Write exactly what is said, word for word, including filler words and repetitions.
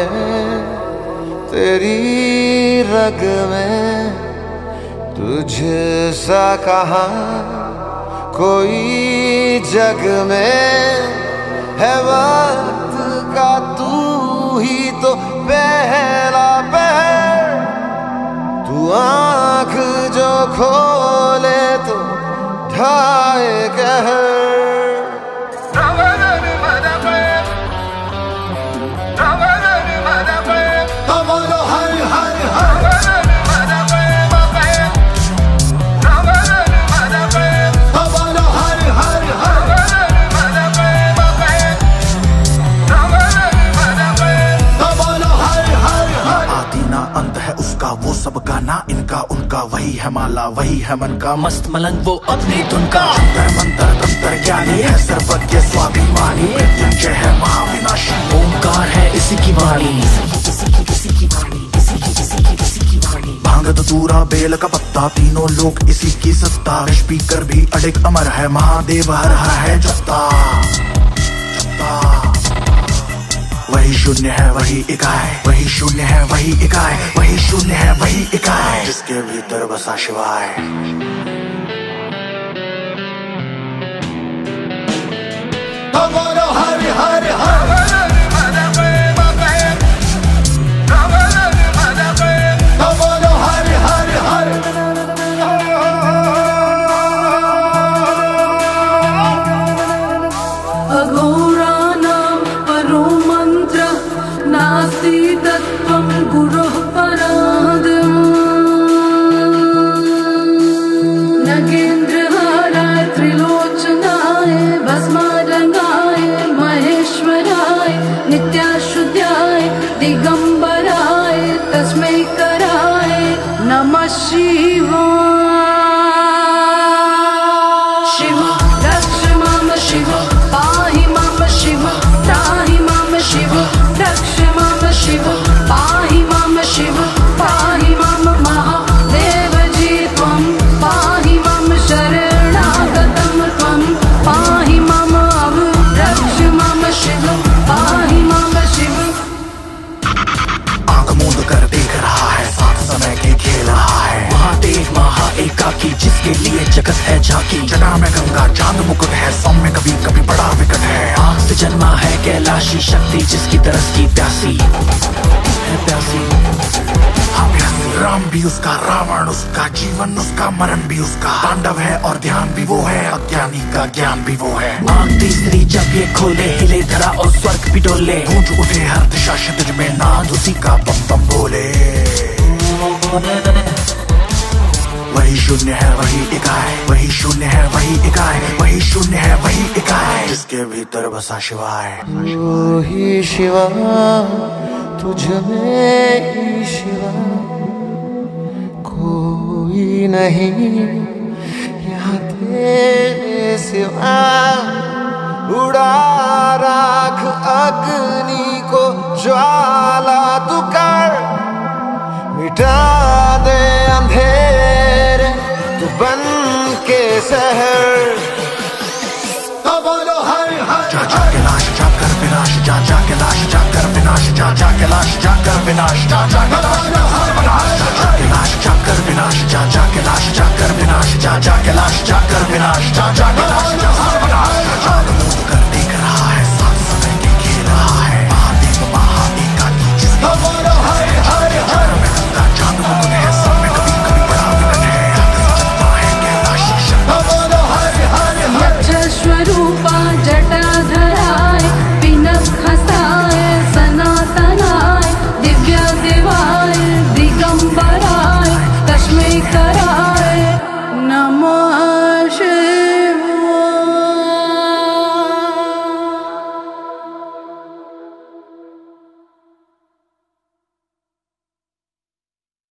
तेरी रग में, तुझसा कहाँ कोई जग में है। वक्त का तू ही तो पहला पहर, तू आँख जो खोले तो ढाए कहर। वो सबका ना इनका उनका, वही है माला वही है मन का मस्त मलंग, वो अपनी धुन का जंतर मंतर तंत्र ज्ञानी है, सर्वज्ञ स्वाभिमानी, मृत्युंजय है महाविनाशी, ओंकार है इसी की वाणी, भांग धतूरा बेल का पत्ता, तीनों लोग इसी की सत्ता, स्पीकर भी अडिग अमर है, महादेव हर हर है जपता जपता। वही शून्य है वही इकाई, वही शून्य है वही इकाई, वही शून्य है वही इकाई, जिसके भीतर बसा शिवाय। तो बोलो हर हर हर, तो बोलो हर हर हर। नास्ति तत्त्वं गुरोः पराद्, नगेन्द्रहाराय त्रिलोचनाय भस्मारंगाय महेश्वराय नित्याशुद्धाय दिगंबराय तस्मै कराय नमः शिवाय। शिव रक्ष माम शिव, पाहि माम शिव, त्राहि माम शिव, रक्ष माम शिव, पाहि माम शिव, पाहि माम महादेव जी त्वं, पाहि माम शरणागतं त्वं, पाहि माम अब, रक्ष माम शिव, पाहि माम शिव। आंख मूंद कर देख रहा है, साथ समय के खेल रहा है, महादेव महा एकाकी, जिसके लिए जगत है झांकी, जटा में गंगा चांद मुकुट है, सौम्य कभी कभी बड़ा विकट है, आग से जन्मा है कैलाशी शक्ति, जिसकी तरस की प्यासी है प्यासी, हाँ प्यासी। राम भी उसका, रावण उसका, जीवन उसका, मरण भी उसका, तांडव है और ध्यान भी वो है, अज्ञानी का ज्ञान भी वो है। आंख तीसरी जब ये खोले, हिले धरा और स्वर्ग भी डोले, गूंज उठे हर दिशा क्षितिज में, नाद उसी का बम बम बोले। वही शून्य है वही इकाई, वही शून्य है वही इकाई, वही शून्य है वही इकाई, जिसके भीतर बसा शिवाय। तू ही शिवा, तुझ में ही शिवा, कोई नहीं यहाँ तेरे सिवा। उड़ा राख अग्नि को ज्वाला तू कर, मिटा दे अंधेरे तू बन के शहर। तो बोलो हर हर, जा जा के लाश जा कर विनाश, जा जा के लाश जा कर विनाश, जा जा के लाश जा कर विनाश, जा जा के लाश जा कर विनाश, जा जा के लाश जा कर विनाश, जा जा के लाश जा कर विनाश, जा जा के लाश जा कर विनाश, जा जा के लाश जा कर विनाश।